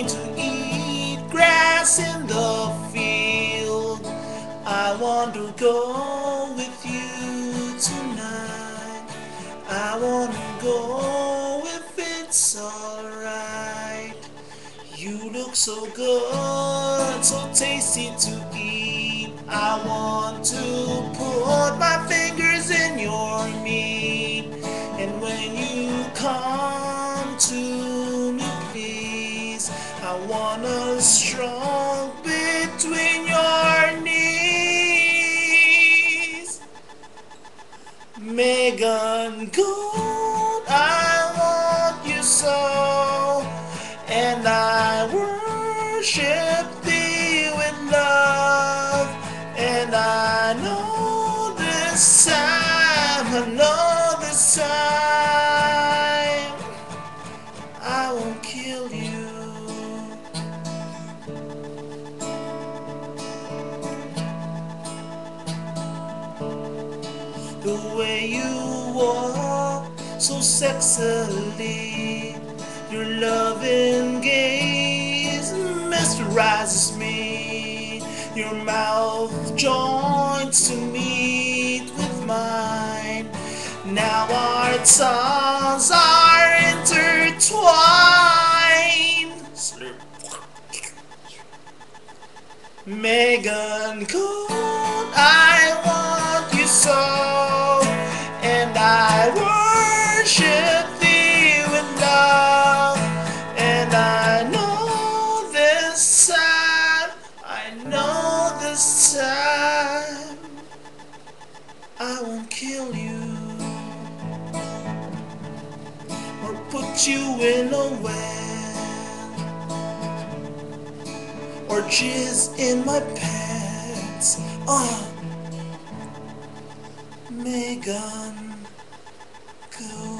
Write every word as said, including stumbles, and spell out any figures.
going to eat grass in the field. I want to go with you tonight. I want to go if it's alright. You look so good, so tasty to eat. I want to put my fingers in your meat. And when you come to me, please, I want a strong between your knees. Megan Gold, I want you so, and I worship thee with love. And I know this time, I know this time, I won't kill you. The way you walk so sexily, your loving gaze mesmerizes me. Your mouth joins to meet with mine. Now our tongues are intertwined. Megan Gold, I want you so, and I worship thee with love. And I know this time, I know this time, I won't kill you or put you in a well or jizz in my pants. Oh, Megan, go.